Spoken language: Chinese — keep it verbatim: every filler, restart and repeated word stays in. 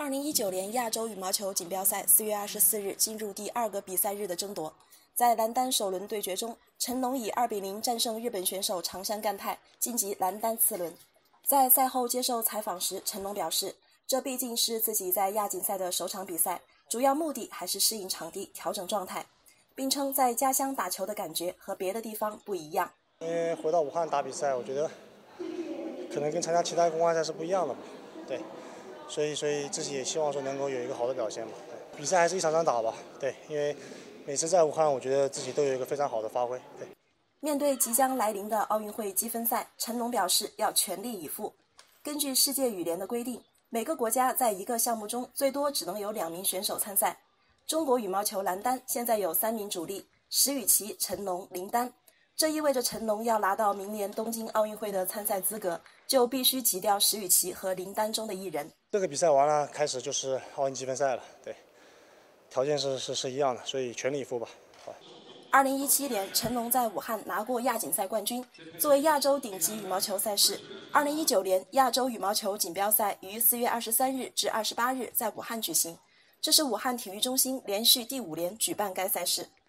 二零一九年亚洲羽毛球锦标赛四月二十四日进入第二个比赛日的争夺，在男单首轮对决中，陈龙以二比零战胜日本选手长山干太，晋级男单次轮。在赛后接受采访时，陈龙表示，这毕竟是自己在亚锦赛的首场比赛，主要目的还是适应场地、调整状态，并称在家乡打球的感觉和别的地方不一样。 因为回到武汉打比赛，我觉得可能跟参加其他公开赛是不一样的嘛，对，所以所以自己也希望说能够有一个好的表现嘛。比赛还是一场场打吧，对，因为每次在武汉，我觉得自己都有一个非常好的发挥，对。 面对即将来临的奥运会积分赛，陈龙表示要全力以赴。根据世界羽联的规定，每个国家在一个项目中最多只能有两名选手参赛。中国羽毛球男单现在有三名主力：石宇奇、陈龙、林丹。这意味着陈龙要拿到明年东京奥运会的参赛资格，就必须挤掉石宇奇和林丹中的一人。 这个比赛完了，开始就是奥运积分赛了，对，条件是是是一样的，所以全力以赴吧。好。 二零一七年，陈龙在武汉拿过亚锦赛冠军。作为亚洲顶级羽毛球赛事，二零一九年亚洲羽毛球锦标赛于四月二十三日至二十八日在武汉举行，这是武汉体育中心连续第五年举办该赛事。